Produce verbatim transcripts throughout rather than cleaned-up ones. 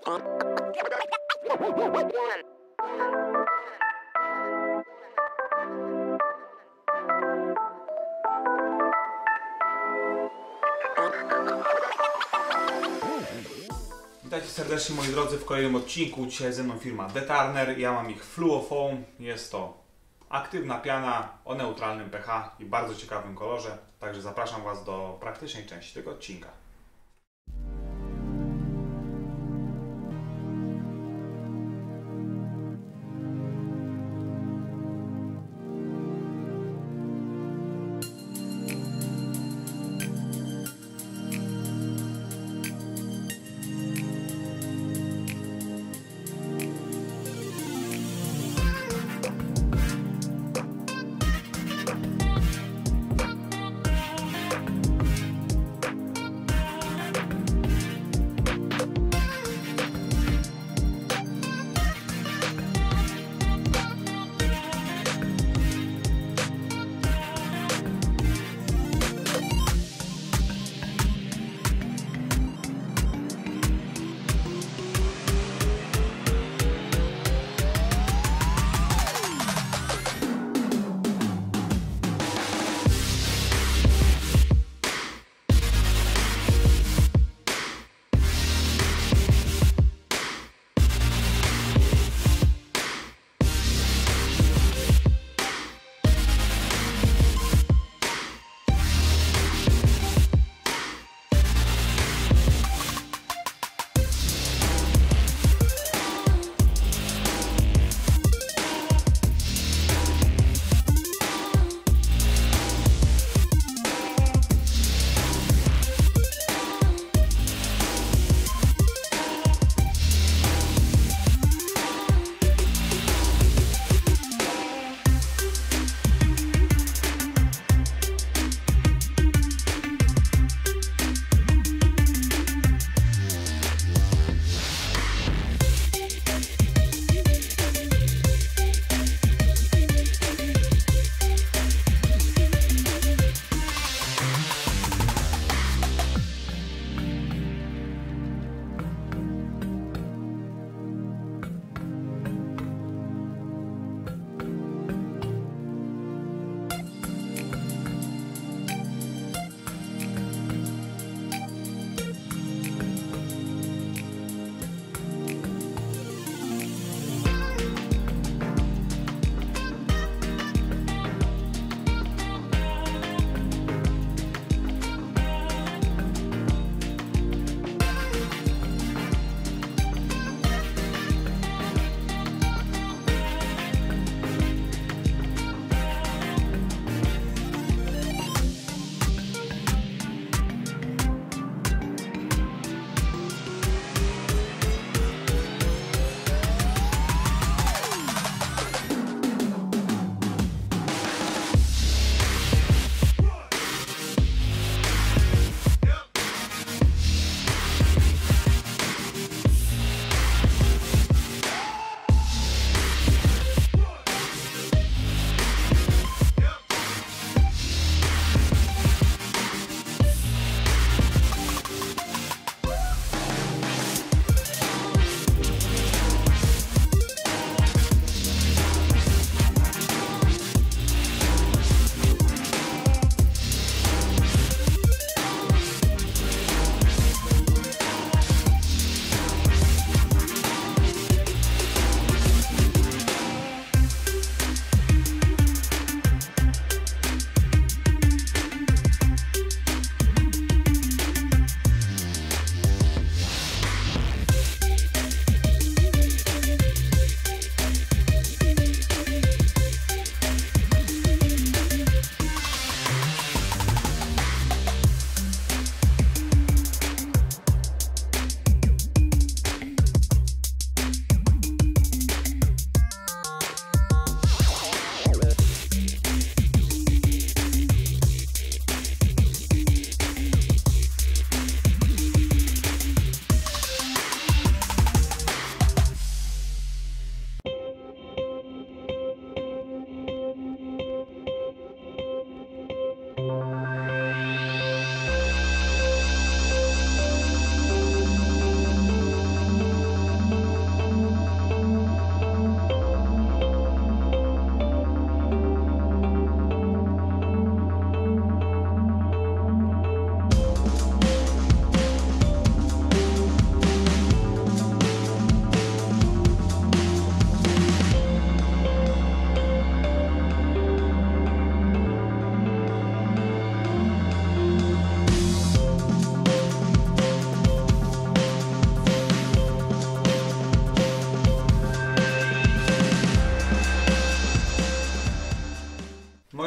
Witajcie serdecznie moi drodzy w kolejnym odcinku. Dzisiaj ze mną firma Detarner. Ja mam ich Fluofoam. Jest to aktywna piana o neutralnym pH i bardzo ciekawym kolorze. Także zapraszam Was do praktycznej części tego odcinka.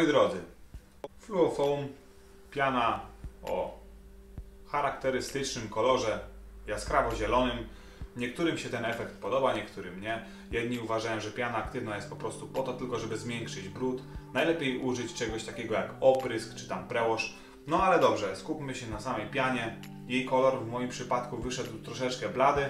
drodzy, Fluofoam, piana o charakterystycznym kolorze jaskrawo-zielonym. Niektórym się ten efekt podoba, niektórym nie. Jedni uważają, że piana aktywna jest po prostu po to tylko, żeby zmniejszyć brud. Najlepiej użyć czegoś takiego jak oprysk czy tam prełoż. No ale dobrze, skupmy się na samej pianie. Jej kolor w moim przypadku wyszedł troszeczkę blady.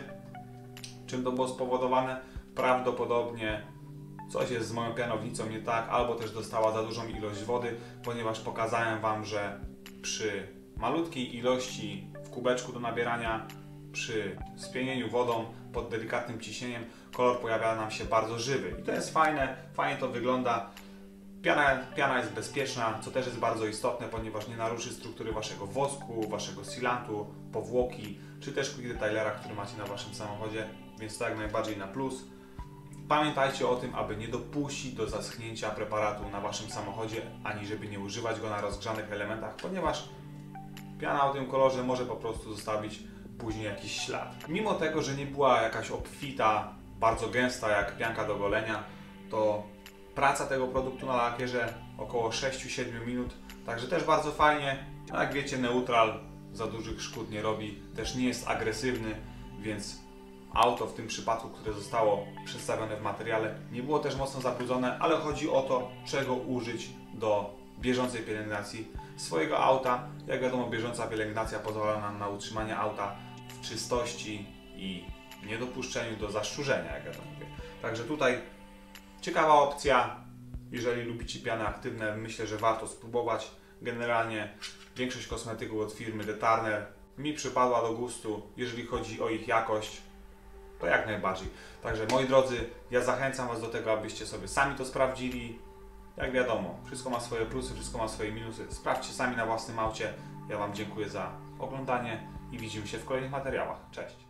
Czym to było spowodowane? Prawdopodobnie coś jest z moją pianownicą nie tak, albo też dostała za dużą ilość wody, ponieważ pokazałem Wam, że przy malutkiej ilości w kubeczku do nabierania, przy spienieniu wodą pod delikatnym ciśnieniem, kolor pojawia nam się bardzo żywy. I to jest fajne, fajnie to wygląda. Piana, piana jest bezpieczna, co też jest bardzo istotne, ponieważ nie naruszy struktury Waszego wosku, Waszego sealantu, powłoki, czy też quick detailera, który macie na Waszym samochodzie, więc to jak najbardziej na plus. Pamiętajcie o tym, aby nie dopuścić do zaschnięcia preparatu na Waszym samochodzie, ani żeby nie używać go na rozgrzanych elementach, ponieważ piana o tym kolorze może po prostu zostawić później jakiś ślad. Mimo tego, że nie była jakaś obfita, bardzo gęsta jak pianka do golenia, to praca tego produktu na lakierze około sześć do siedmiu minut, także też bardzo fajnie. No jak wiecie, neutral za dużych szkód nie robi, też nie jest agresywny, więc auto w tym przypadku, które zostało przedstawione w materiale, nie było też mocno zabrudzone, ale chodzi o to, czego użyć do bieżącej pielęgnacji swojego auta. Jak wiadomo, bieżąca pielęgnacja pozwala nam na utrzymanie auta w czystości i niedopuszczeniu do zaszczurzenia, jak ja to mówię. Także tutaj ciekawa opcja. Jeżeli lubicie piany aktywne, myślę, że warto spróbować. Generalnie większość kosmetyków od firmy Detarner mi przypadła do gustu, jeżeli chodzi o ich jakość, to jak najbardziej. Także moi drodzy, ja zachęcam Was do tego, abyście sobie sami to sprawdzili. Jak wiadomo, wszystko ma swoje plusy, wszystko ma swoje minusy. Sprawdźcie sami na własnym aucie. Ja Wam dziękuję za oglądanie i widzimy się w kolejnych materiałach. Cześć!